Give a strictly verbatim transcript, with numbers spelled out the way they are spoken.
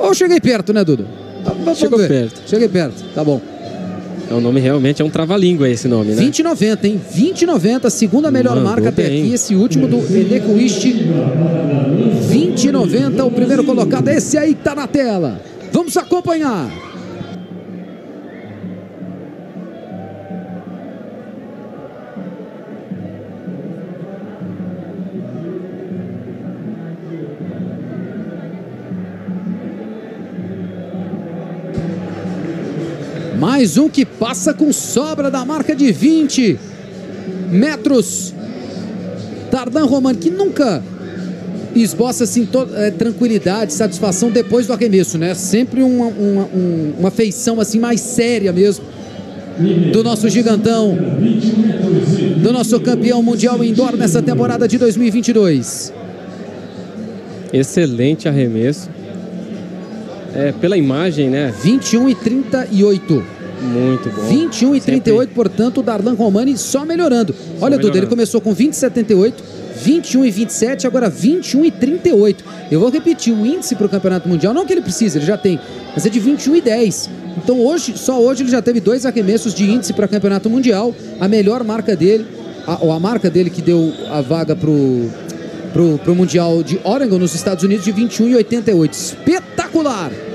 Ou cheguei perto, né, Dudu? Chegou perto. Cheguei perto, tá bom. É um nome realmente, é um trava-língua esse nome, né? vinte e noventa, hein? vinte e noventa, segunda melhor Mandou marca até bem. aqui. Esse último do Enecoist. vinte e noventa, o primeiro colocado. Esse aí tá na tela. Vamos acompanhar. Mais um que passa com sobra da marca de vinte metros. Darlan Romani, que nunca esboça assim, é, tranquilidade, satisfação depois do arremesso, né? Sempre uma, uma, um, uma feição assim mais séria mesmo do nosso gigantão, do nosso campeão mundial indoor nessa temporada de dois mil e vinte e dois. Excelente arremesso. É, pela imagem, né? vinte e um e trinta e oito. Muito bom. vinte e um e trinta e oito, Sempre... portanto, o Darlan Romani só melhorando. Só Olha, melhorando. Dudu, ele começou com vinte e setenta e oito, vinte e um e vinte e sete, agora vinte e um e trinta e oito. Eu vou repetir, o índice para o Campeonato Mundial, não que ele precise, ele já tem, mas é de vinte e um e dez. Então, hoje, só hoje ele já teve dois arremessos de índice para Campeonato Mundial. A melhor marca dele, a, ou a marca dele que deu a vaga pro, pro, pro Mundial de Oregon, nos Estados Unidos, de vinte e um e oitenta e oito. Espetacular!